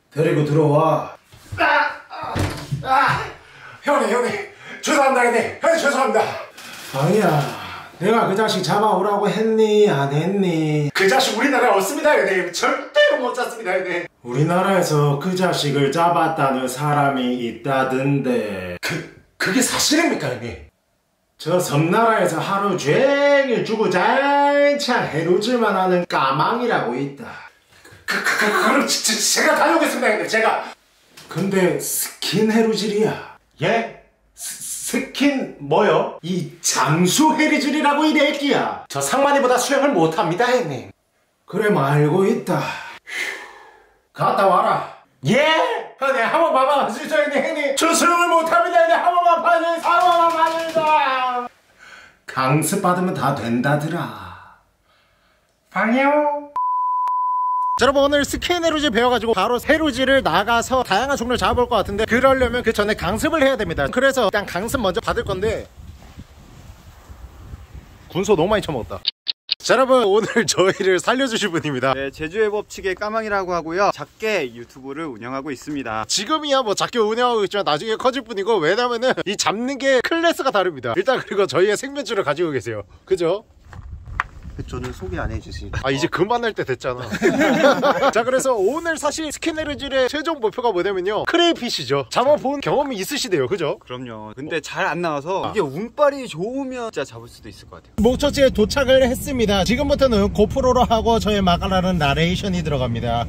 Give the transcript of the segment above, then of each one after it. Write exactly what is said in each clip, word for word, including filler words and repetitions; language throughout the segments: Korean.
데리고 들어와. 아, 아, 아. 형님 형님 죄송합니다 형님 형님 죄송합니다. 방이야, 내가 그 자식 잡아오라고 했니 안 했니? 그 자식 우리나라에 없습니다 형님. 절대로 못 잡습니다 형님. 우리나라에서 그 자식을 잡았다는 사람이 있다던데. 그 그게 사실입니까 형님? 저 섬나라에서 하루 종일 주구장창 해루질만 하는 까망이라고 있다. 그, 그, 그, 그럼 지, 지, 제가 다녀오겠습니다 형님. 제가. 근데 스킨 해루질이야. 예? 스, 스킨 뭐요? 이 잠수 해루질이라고 이 래끼야. 저 상만이보다 수영을 못합니다 형님. 그래, 알고 있다. 갔다 와라. 예? 형님 한 번 봐봐주시죠 형님. 형님 저 수영을 못합니다 형님. 한 번만 봐주세요. 한 번만 봐주세요. 강습 받으면 다 된다더라. 방이요. 자, 여러분 오늘 스킨 해루질 배워가지고 바로 해루질을 나가서 다양한 종류를 잡아볼 것 같은데, 그러려면 그 전에 강습을 해야 됩니다. 그래서 일단 강습 먼저 받을 건데, 군소 너무 많이 처먹었다. 자, 여러분 오늘 저희를 살려주실 분입니다. 네, 제주의 법칙의 까망이라고 하고요. 작게 유튜브를 운영하고 있습니다. 지금이야 뭐 작게 운영하고 있지만 나중에 커질 뿐이고, 왜냐면은 이 잡는 게 클래스가 다릅니다. 일단 그리고 저희의 생면줄을 가지고 계세요. 그죠? 저는 소개 안 해주시니까. 아, 이제 그만할 때 됐잖아. 자, 그래서 오늘 사실 스킨 해루질의 최종 목표가 뭐냐면요, 크레이피쉬죠. 잡아본 경험이 있으시대요. 그죠? 그럼요. 근데 잘 안 나와서 이게 운빨이 좋으면 진짜 잡을 수도 있을 것 같아요. 목적지에 도착을 했습니다. 지금부터는 고프로로 하고 저의 마가라는 나레이션이 들어갑니다.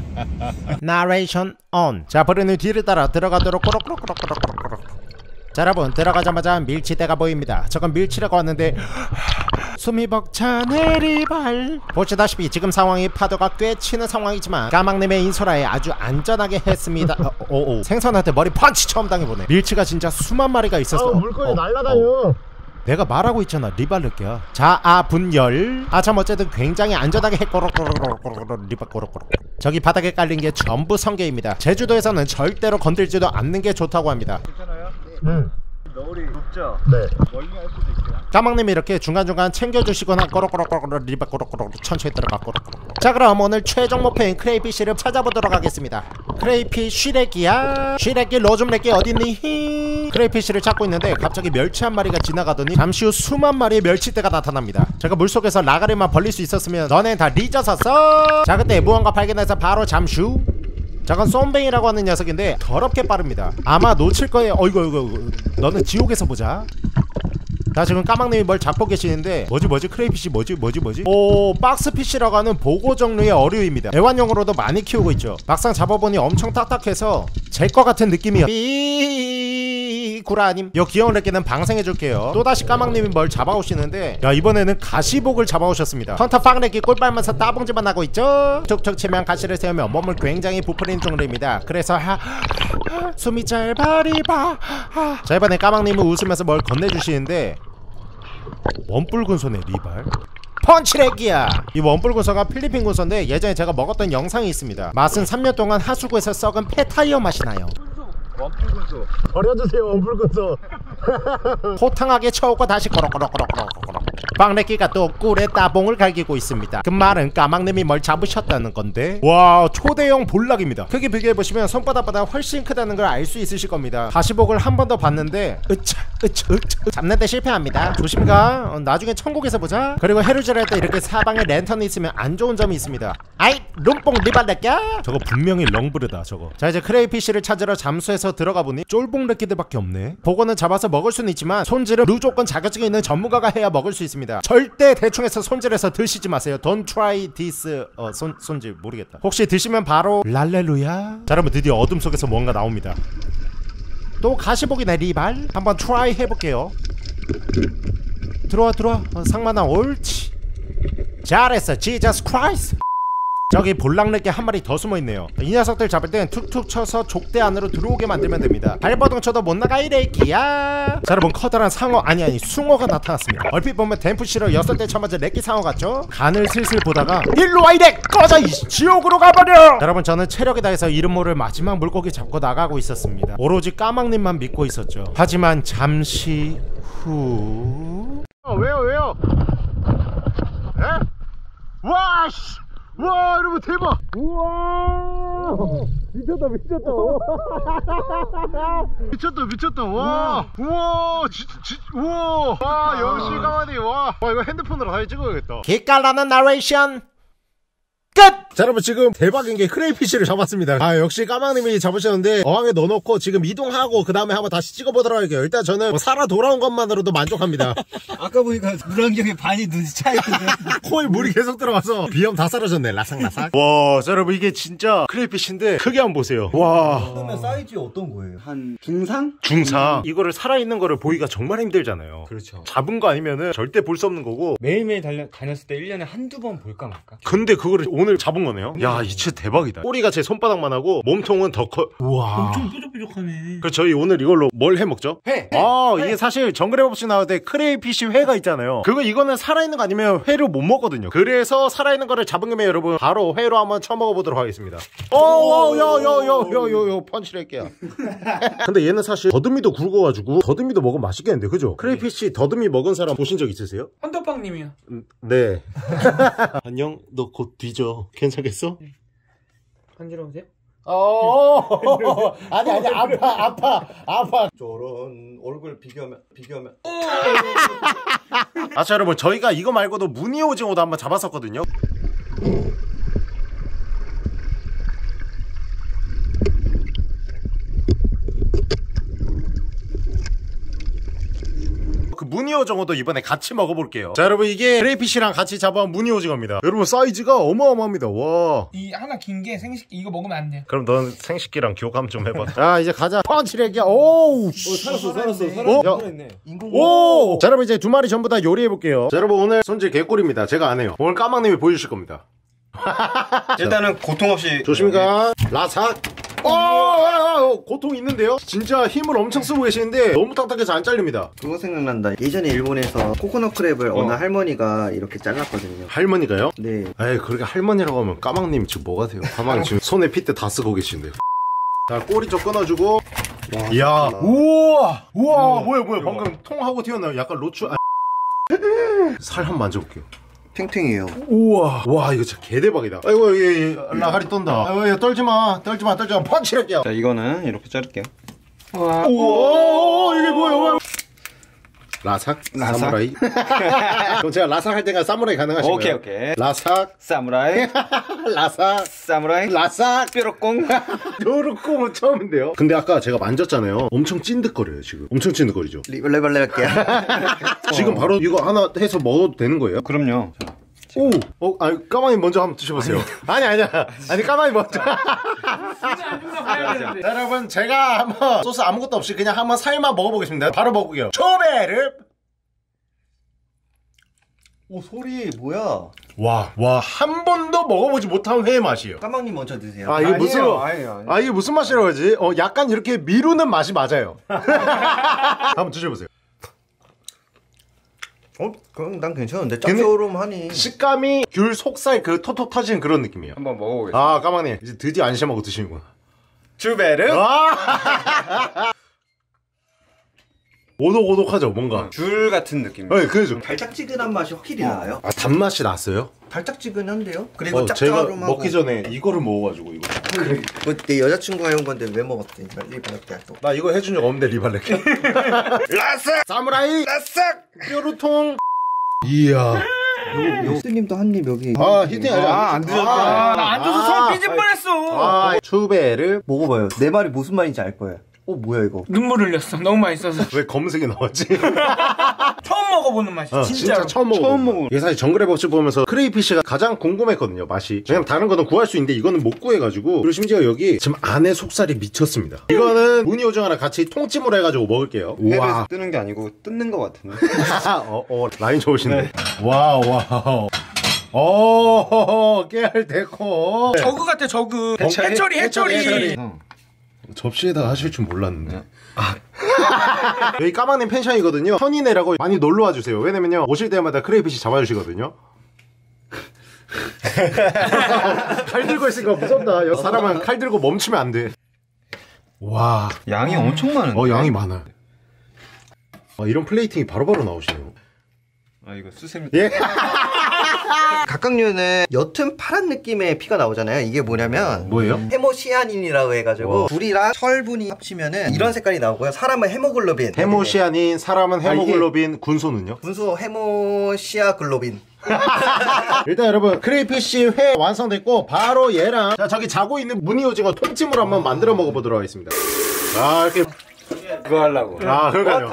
나레이션 온. 자, 버리는 뒤를 따라 들어가도록 꼬록꼬록꼬록꼬록꼬록. 자, 여러분 들어가자마자 밀치대가 보입니다. 저건 밀치라고 하는데 숨이 벅차 내리발. 보시다시피 지금 상황이 파도가 꽤 치는 상황이지만 까망님의 인소라에 아주 안전하게 했습니다. 어, 오, 오. 생선한테 머리 펀치 처음 당해보네. 밀치가 진짜 수만 마리가 있었어. 어, 물건이 어, 날라다녀. 어. 내가 말하고 있잖아. 리발르끼야. 자, 아 분열. 아 참 어쨌든 굉장히 안전하게 꼬록꼬록꼬록꼬록 리발꼬록꼬록. 저기 바닥에 깔린 게 전부 성게입니다. 제주도에서는 절대로 건들지도 않는 게 좋다고 합니다. 괜찮아요? 응. 너구리 높죠? 네. 멀리 할 수도 있어요. 까망님이 이렇게 중간중간 챙겨주시거나 꼬록꼬록꼬록 리발꼬록꼬록 천천히 들어가 꼬록꼬록. 자, 그럼 오늘 최종 목표인 크레이피쉬를 찾아보도록 하겠습니다. 크레이피 쉬레기야. 쉬레기 로좀레기 어딨니? 크레이피쉬를 찾고 있는데 갑자기 멸치 한 마리가 지나가더니 잠시 후 수만 마리의 멸치떼가 나타납니다. 제가 물속에서 라가리만 벌릴 수 있었으면 너넨 다 리졌었어. 자, 그때 무언가 발견해서 바로 잠슈. 저건 쏨뱅이라고 하는 녀석인데 더럽게 빠릅니다. 아마 놓칠 거예요. 어이구 어이구. 너는 지옥에서 보자. 자, 지금 까망님이 뭘 잡고 계시는데 뭐지 뭐지 크레이피쉬 뭐지 뭐지 뭐지 오, 박스피쉬라고 하는 보고 종류의 어류입니다. 애완용으로도 많이 키우고 있죠. 막상 잡아보니 엄청 딱딱해서 제 거 같은 느낌이요. 삐 구라님, 요 귀여운 래끼는 방생해줄게요. 또다시 까망님이 뭘 잡아오시는데, 야, 이번에는 가시복을 잡아오셨습니다. 헌터 빵래끼 꿀 빨면서 따봉질만 하고 있죠. 툭툭 치면 가시를 세우며 몸을 굉장히 부풀리는 종류입니다. 그래서 하, 하, 숨이 짧아리바. 자, 이번에 까망님은 웃으면서 뭘 건네주시는데 원뿔 군소네. 리발 펀치레기야. 이 원뿔 군소가 필리핀 군소인데 예전에 제가 먹었던 영상이 있습니다. 맛은 삼 년 동안 하수구에서 썩은 폐타이어 맛이 나요. 원뿔군소 버려주세요, 원불군소. 호탕하게 쳐오고 다시 꼬록꼬록꼬록꼬록. 빵래끼가 또 꿀에 따봉을 갈기고 있습니다. 그 말은 까망님이 뭘 잡으셨다는 건데. 와, 초대형 볼락입니다. 크기 비교해보시면 손바닥보다 훨씬 크다는 걸 알 수 있으실 겁니다. 가시복을 한 번 더 봤는데 으차 으차 으차 잡는데 실패합니다. 조심 가. 어, 나중에 천국에서 보자. 그리고 해루질 할 때 이렇게 사방에 랜턴이 있으면 안 좋은 점이 있습니다. 아이 룸뽕 리발레끼야. 저거 분명히 렁브르다 저거. 자, 이제 크레이피쉬를 찾으러 잠수해서 들어가 보니 쫄봉래끼들밖에 없네. 보고는 잡아서 먹을 수는 있지만 손질은 무조건 자격증이 있는 전문가가 해야 먹을 수 있습니다. 절대 대충해서 손질해서 드시지 마세요. Don't try this. 어, 손, 손질 모르겠다. 혹시 드시면 바로 랄렐루야. 자, 여러분 드디어 어둠 속에서 뭔가 나옵니다. 또 가시복이네. 리발 한번 트라이 해볼게요. 들어와 들어와. 어, 상만아 옳지. 잘했어. 지저스 크라이스트. 저기 볼락내게 한 마리 더 숨어있네요. 이 녀석들 잡을 땐 툭툭 쳐서 족대 안으로 들어오게 만들면 됩니다. 발버둥 쳐도 못 나가 이래기야. 자, 여러분 커다란 상어 아니 아니 숭어가 나타났습니다. 얼핏 보면 댐프시러 여섯 대 쳐맞은 래끼 상어 같죠? 간을 슬슬 보다가 일로와 이래! 꺼져 이 지옥으로 가버려! 자, 여러분 저는 체력이 다해서 이름 모를 마지막 물고기 잡고 나가고 있었습니다. 오로지 까망님만 믿고 있었죠. 하지만 잠시 후... 어, 왜요 왜요? 에? 와 씨! 와, 여러분 대박! 우와! 미쳤다 미쳤다. 미쳤다 미쳤다. 와 우와 진짜 진 우와 와 역시 까마귀 와. 와 이거 핸드폰으로 다시 찍어야겠다. 기깔나는 나레이션 끝! 자 여러분 지금 대박인 게 크레이피쉬를 잡았습니다. 아 역시 까망님이 잡으셨는데 어항에 넣어놓고 지금 이동하고 그 다음에 한번 다시 찍어보도록 할게요. 일단 저는 뭐 살아 돌아온 것만으로도 만족합니다. 아까 보니까 물안경에 반이 눈이 차있는데 코에 물이 계속 들어가서 비염 다 사라졌네. 라삭라삭. 와 자 여러분 이게 진짜 크레이피쉬인데 크게 한번 보세요. 와 그러면 사이즈 어떤 거예요? 한 중상? 중상. 이거를 살아있는 거를 보기가 정말 힘들잖아요. 그렇죠. 잡은 거 아니면은 절대 볼 수 없는 거고. 매일매일 달려, 다녔을 때 일 년에 한두 번 볼까 말까? 근데 그거를 오늘 잡은 거네요. 야 이 진짜 대박이다. 꼬리가 제 손바닥만 하고 몸통은 더 커. 우와 엄청 뾰족뾰족하네. 그래서 저희 오늘 이걸로 뭘 해 먹죠? 회! 아 회. 이게 사실 정글의 법칙 나올 때 크레이피쉬 회가 있잖아요. 그거 이거는 살아있는 거 아니면 회를 못 먹거든요. 그래서 살아있는 거를 잡은 김에 여러분 바로 회로 한번 쳐먹어 보도록 하겠습니다. 어여여여여여여 펀치를 할게요. 근데 얘는 사실 더듬이도 굵어가지고 더듬이도 먹으면 맛있겠는데 그죠? 크레이피쉬 더듬이 먹은 사람 보신 적 있으세요? 헌터빵님이요. 음, 네. 안녕 너 곧 뒤져. 괜찮겠어? 간지러우세요? 어 아니 아니 아파 아파 아파. 저런 얼굴 비교하면 비교하면 아 자 여러분 저희가 이거 말고도 무늬 오징어도 한번 잡았었거든요. 그 무늬 오징어도 이번에 같이 먹어볼게요. 자 여러분 이게 크레이피쉬랑 같이 잡아온 무늬 오징어입니다. 여러분 사이즈가 어마어마합니다. 와. 이 하나 긴 게 생식기 이거 먹으면 안 돼요. 그럼 넌 생식기랑 교감 좀 해봐. 자 이제 가자. 펀치렉이야. 오우. 살았어 살았어 어? 살았네. 오! 자 여러분 이제 두 마리 전부 다 요리해볼게요. 자 여러분 오늘 손질 개꿀입니다. 제가 안 해요. 오늘 까망님이 보여주실 겁니다. 일단은 고통 없이 조심히 가. 라삭. 어, 어, 어, 고통 있는데요? 진짜 힘을 엄청 쓰고 계시는데 너무 딱딱해서 안 잘립니다. 그거 생각난다. 예전에 일본에서 코코넛 크랩을 어. 느 할머니가 이렇게 잘랐거든요. 할머니가요? 네. 에이 그렇게 할머니라고 하면 까망님 지금 뭐가 돼요? 까망 지금 손에 핏대 다 쓰고 계신데요. 자 꼬리 좀 끊어주고. 이야 우와 우와 뭐야 뭐야 방금 통하고 튀어나와요. 약간 로추 아... 살 한번 만져볼게요. 탱탱해요. 우와 와 이거 진짜 개대박이다. 아이고 예, 예, 라가리 떤다. 아이고 야, 떨지마 떨지마 떨지마 펀치할게요. 자 이거는 이렇게 자를게요. 우와 우와 이게 뭐야 뭐야. 라삭? 라삭? 사무라이? 그럼 제가 라삭 할 때가 사무라이 가능하신가요? 오케이 오케이. 라삭 사무라이 라삭 사무라이 라삭 뾰로꽁 요렇게는 처음인데요. 근데 아까 제가 만졌잖아요. 엄청 찐득거려요 지금. 엄청 찐득거리죠. 리벌레벌레 할게요. 지금 바로 이거 하나 해서 먹어도 되는 거예요? 그럼요. 자, 오! 어, 아니 까마귀 먼저 한번 드셔보세요. 아니 아니야. 아니 까마귀 먼저. 자, 여러분 제가 한번 소스 아무것도 없이 그냥 한번 살만 먹어보겠습니다. 바로 먹을게요. 초배를. 오 소리 뭐야? 와, 와, 한 번도 먹어보지 못한 회의 맛이에요. 까망님 먼저 드세요. 아, 이게 무슨, 아니에요, 아니에요. 아, 이게 무슨 맛이라고 하지? 어, 약간 이렇게 미루는 맛이 맞아요. 한번 드셔보세요. 어? 그럼 난 괜찮은데 짭조름하니. 식감이 귤 속살 그 톡톡 터지는 그런 느낌이에요. 한번 먹어보겠습니다. 아, 까망님 이제 드디어 안심하고 드시는구나. 주베르 오독오독하죠 뭔가. 줄 같은 느낌. 네, 그죠. 달짝지근한 맛이 확실히 나요. 아, 단맛이 났어요? 달짝지근한데요? 그리고 어, 제가 짭조름하고. 먹기 전에 이거를 먹어가지고 이거. 뭐, 내 여자친구가 해온 건데 왜 먹었대? 리벌레 또. 나 이거 해준 적 없는데 리발레케. 라삭 사무라이 라삭 뾰루통. 이야. 히트님도 한 입 여기. 아 히트 아직 아, 안 드셨다. 나 안 줘서 손 삐질 뻔했어. 아 추베를 먹어봐요. 내 말이 무슨 말인지 알 거예요. 어 뭐야 이거? 눈물 흘렸어. 너무 맛있어서. 왜 검색이 나왔지? 처음 먹어보는 맛이 어, 진짜로. 진짜 처음 먹어. 처음 먹어. 이게 사실 정글의 법칙 보면서 크레이피쉬가 가장 궁금했거든요 맛이. 왜냐면 다른 거는 구할 수 있는데 이거는 못 구해가지고. 그리고 심지어 여기 지금 안에 속살이 미쳤습니다. 이거는 무늬 오징어랑 같이 통찜으로 해가지고 먹을게요. 회에서 우와. 뜨는 게 아니고 뜯는 것 같은데. 어, 어, 라인 좋으시네. 와우 와우. 오 깨알 데코. 저그 같아 저그. 해처리, 해처리 해처리. 해처리. 접시에다가 하실 줄 몰랐는데. 아. 여기 까망님 펜션이거든요. 현이네라고 많이 놀러 와주세요. 왜냐면요 오실 때마다 크레이피쉬 잡아주시거든요. 칼 들고 있으니까 무섭다. 여기 사람은 칼 들고 멈추면 안 돼. 와. 양이 엄청 많은데. 어 양이 많아요. 아, 이런 플레이팅이 바로바로 나오시네요. 아 이거 수세미. 예. 각각류는 옅은 파란 느낌의 피가 나오잖아요. 이게 뭐냐면 뭐예요? 헤모시아닌이라고 해가지고 와. 불이랑 철분이 합치면은 이런 색깔이 나오고요. 사람은 헤모글로빈. 헤모시아닌, 사람은 아, 헤모글로빈, 군소는요? 분수 헤모시아글로빈. 일단 여러분 크레이피쉬 회 완성됐고 바로 얘랑 자 저기 자고 있는 무늬 오징어 통찜으로 한번 만들어 먹어보도록 하겠습니다. 아 이렇게 그거 하려고. 아 그러니까요.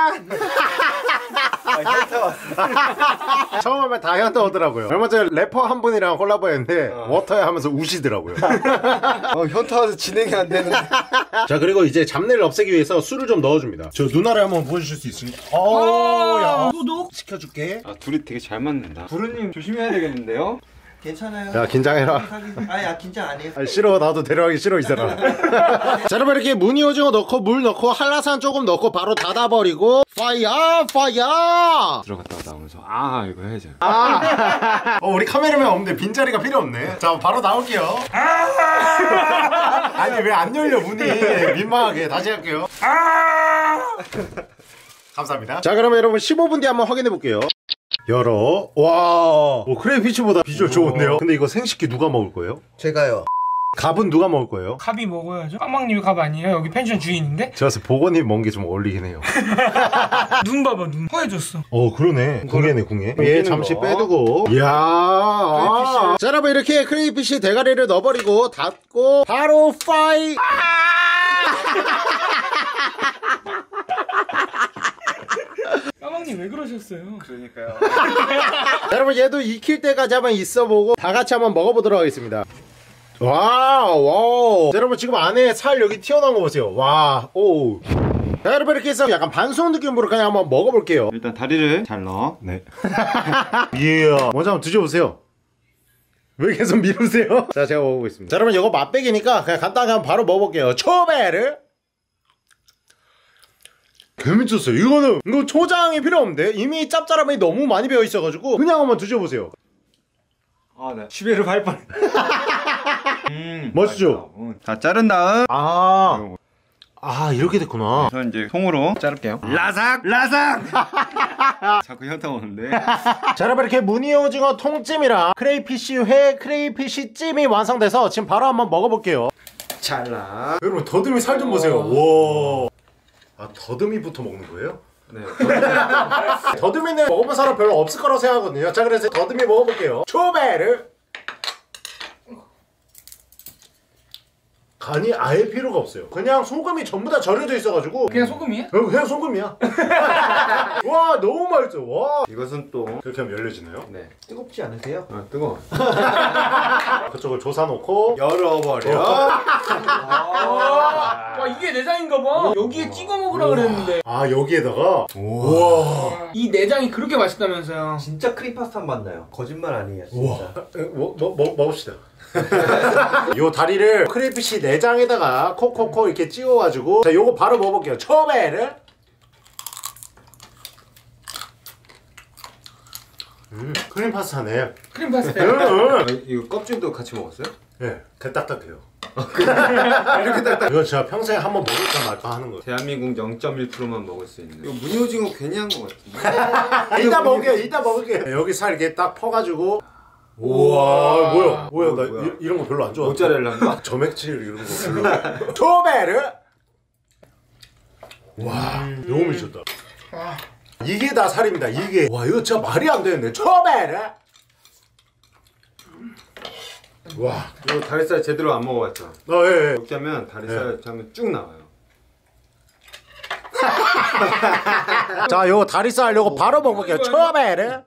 아, 현타 왔어. 처음 하면 다 현타 오더라고요. 얼마 전에 래퍼 한 분이랑 콜라보 했는데 워터에 하면서 우시더라고요. 어, 현타 와서 진행이 안 되는데. 자 그리고 이제 잡내를 없애기 위해서 술을 좀 넣어줍니다. 저 누나를 한번 보여주실 수 있습니까? 어야 소독? 시켜줄게. 아 둘이 되게 잘 맞는다. 부르님 조심해야 되겠는데요? 괜찮아요. 야 긴장해라. 아니, 아, 긴장 안 해요. 아, 싫어 나도 데려가기 싫어 이 사람. 자 여러분 이렇게 무늬 오징어 넣고 물 넣고 한라산 조금 넣고 바로 닫아버리고 파이어 파이어. 들어갔다가 나오면서 아 이거 해야지. 아, 어, 우리 카메라맨 없는데 빈자리가 필요 없네. 자 바로 나올게요. 아니 왜 안 열려 문이 민망하게. 다시 할게요. 감사합니다. 자 그러면 여러분 십오 분 뒤에 한번 확인해 볼게요. 열어. 와, 오, 크레이피쉬보다 비주얼 좋은데요? 근데 이거 생식기 누가 먹을 거예요? 제가요. 갑은 누가 먹을 거예요? 갑이 먹어야죠. 까망님이 갑 아니에요? 여기 펜션 주인인데? 제가 봤을 때 보건님 먹은 게 좀 어울리긴 해요. 눈 봐봐 눈. 허해졌어. 어 그러네. 궁예네 궁예. 얘 잠시 거. 빼두고. 이야. 아. 자 여러분 이렇게 크레이피쉬 대가리를 넣어버리고 닫고 바로 파이. 까망님 왜 그러셨어요? 그러니까요. 자, 여러분 얘도 익힐 때까지 한번 있어보고 다 같이 한번 먹어보도록 하겠습니다. 와우 와우. 자, 여러분 지금 안에 살 여기 튀어나온 거 보세요. 와 오. 자 여러분 이렇게 해서 약간 반숙 느낌으로 그냥 한번 먹어볼게요. 일단 다리를 잘 넣어. 네. 이야. 먼저 한번 드셔보세요. 왜 계속 미루세요? 자 제가 먹어보겠습니다. 자 여러분 이거 맛배기니까 그냥 간단하게 한번 바로 먹어볼게요. 초배를 개미쳤어요. 이거는 이거 초장이 필요 없는데 이미 짭짤함이 너무 많이 배어 있어가지고 그냥 한번 드셔보세요. 아 네. 시베르 갈 뻔. 음, 멋지죠? 음. 다 자른 다음. 아, 아 이렇게 됐구나. 저 이제 통으로 자를게요. 라삭 라삭. 자꾸 현타 오는데. 자 여러분 이렇게 무늬 오징어 통찜이랑 크레이피쉬 회 크레이피쉬 찜이 완성돼서 지금 바로 한번 먹어볼게요. 잘라. 여러분 더듬이 살 좀 보세요. 와. 아 더듬이부터 먹는 거예요? 네. 더듬이는 먹어본 사람 별로 없을 거라고 생각하거든요. 자 그래서 더듬이 먹어볼게요. 초배를 간이 아예 필요가 없어요. 그냥 소금이 전부 다 절여져 있어가지고 그냥 소금이야? 어, 그냥 소금이야. 와 너무 맛있어. 와 이것은 또. 그렇게 하면 열려지나요? 네. 뜨겁지 않으세요? 아 뜨거. 그쪽을 조사 놓고 열어버려. 와 이게 내장인가 봐. 여기에 찍어 먹으라 그랬는데. 아 여기에다가 우와 이 내장이 그렇게 맛있다면서요. 진짜 크림 파스타 맛 나요. 거짓말 아니에요, 진짜. 뭐, 뭐, 뭐, 먹읍시다. 요 다리를 크레이피쉬 내장에다가 콕콕콕 이렇게 찍어가지고 자 요거 바로 먹어볼게요. 초배를 음 크림 파스타네. 크림 파스타. 음, 아, 이거 껍질도 같이 먹었어요? 예, 그 딱딱해요. 이렇게 딱딱. 이거 제가 평생에 한번 먹을까 말까 하는 거예요. 대한민국 영 점 일 퍼센트만 먹을 수 있는. 이거 무늬오징어 괜히 한 거 같은데. 이따 먹을게요. 이따 먹을게요. 여기 살 이렇게 딱 퍼가지고. 우와 뭐야 뭐야 나 뭐야. 이, 이런 거 별로 안 좋아. 모짜렐라인가? 점액질 이런 거 별로. 초배를 와 너무 미쳤다. 이게 다 살입니다. 이게 와 이거 진짜 말이 안 되는데 초배를 와 이거 다리살 제대로 안 먹어봤죠? 어, 예, 예. 먹자면 다리살 하면 쭉 나와요. 자 요거 다리살 요거 바로 먹어볼게요. 초배를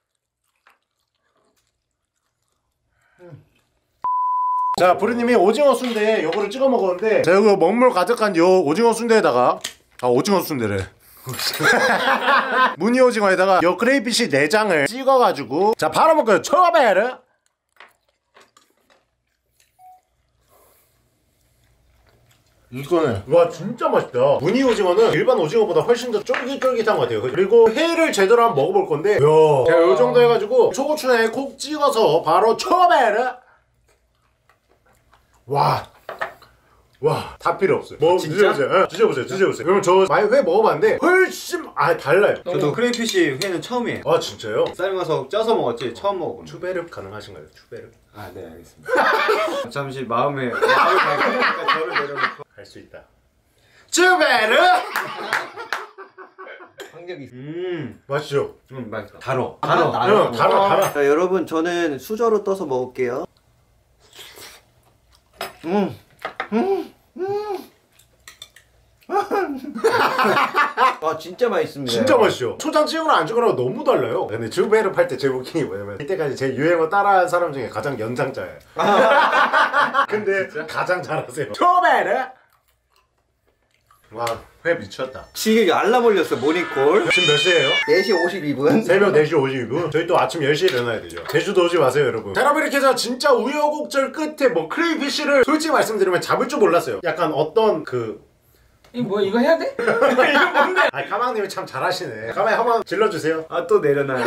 자 부르님이 오징어 순대에 요거를 찍어 먹었는데 제가 이거 먹물 가득한 요 오징어 순대에다가 아 오징어 순대래 무늬 오징어에다가 요 크레이피쉬 내장을 찍어가지고 자 바로 먹어요. 초배를 이거는 와 진짜 맛있다. 무늬 오징어는 일반 오징어보다 훨씬 더 쫄깃쫄깃한 것 같아요. 그리고 회를 제대로 한번 먹어볼 건데 야 제가 요 정도 해가지고 초고추장에 콕 찍어서 바로 초배를 와 와, 다 필요 없어요. 뭐 진짜? 드셔보세요. 네, 드셔보세요. 드셔보세요. 그럼 저 많이 회 먹어봤는데 훨씬 아 달라요. 저도 크레이피쉬 회는 처음이에요. 아 진짜요? 삶아서 쪄서 먹었지 처음 먹어보는. 추베르 가능하신가요? 추베르? 아, 네, 알겠습니다. 잠시 마음에 마음을 밝히니까 저를 내려놓고 할 수 있다. 쭈베르. 환경이. 음, 맛있죠? 음, 맛있다. 달어. 달아, 달아, 달아, 달아. 자, 여러분 저는 수저로 떠서 먹을게요. 음, 음, 음. 아 진짜 맛있습니다. 진짜 맛있죠? 초장 찍거나 안 찍거나 너무 달라요. 근데 주베르 팔 때 제 웃긴 게 뭐냐면 이때까지 제 유행어 따라한 사람 중에 가장 연장자예요. 근데 가장 잘하세요. 주베르! 와, 회 미쳤다. 지금 알람 올렸어 모닝콜. 지금 몇 시에요? 네 시 오십이 분. 새벽 네 시 오십이 분. 저희 또 아침 열 시에 일어나야 되죠. 제주도 오지 마세요, 여러분. 자, 여러분 이렇게 해서 진짜 우여곡절 끝에 뭐 크레이피쉬를 솔직히 말씀드리면 잡을 줄 몰랐어요. 약간 어떤 그 이거 뭐야 이거 해야 돼? 이거 뭔데? 아, 까망님이 참 잘하시네. 까망이 한번 질러주세요. 아, 또 내려놔요.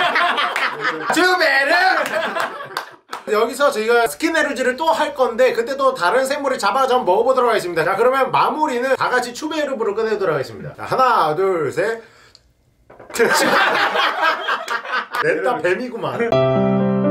주베르! 여기서 저희가 스킨에르지를 또 할 건데 그때 또 다른 생물을 잡아서 한번 먹어보도록 하겠습니다. 자, 그러면 마무리는 다 같이 추베르브로 끝내도록 하겠습니다. 자, 하나, 둘, 셋. 냈다 뱀이구만.